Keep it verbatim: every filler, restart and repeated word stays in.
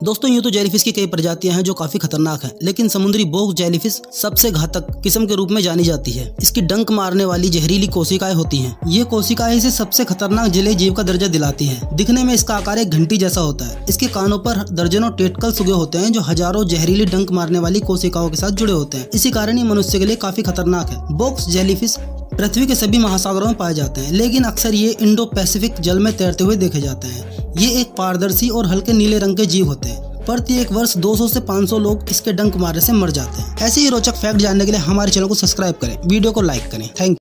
दोस्तों यूँ तो जेलीफिश की कई प्रजातियां हैं जो काफी खतरनाक हैं, लेकिन समुद्री बोग जेलीफिश सबसे घातक किस्म के रूप में जानी जाती है। इसकी डंक मारने वाली जहरीली कोशिकाएं होती हैं। ये कोशिकाएं इसे सबसे खतरनाक जलीय जीव का दर्जा दिलाती हैं। दिखने में इसका आकार एक घंटी जैसा होता है। इसके कानों पर दर्जनों टेटकल्स उगे होते हैं जो हजारों जहरीली डंक मारने वाली कोशिकाओं के साथ जुड़े होते हैं। इसी कारण ये मनुष्य के लिए काफी खतरनाक है। बोक्स जेलीफिश पृथ्वी के सभी महासागरों में पाए जाते हैं, लेकिन अक्सर ये इंडो पैसिफिक जल में तैरते हुए देखे जाते हैं। ये एक पारदर्शी और हल्के नीले रंग के जीव होते हैं। प्रति एक वर्ष दो सौ से पाँच सौ लोग इसके डंक मारने से मर जाते हैं। ऐसे ही रोचक फैक्ट जानने के लिए हमारे चैनल को सब्सक्राइब करें, वीडियो को लाइक करें। Thank you.